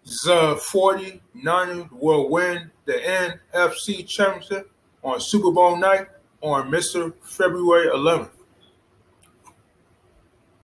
The 49ers will win the NFC Championship on Super Bowl night on Mr. February 11th.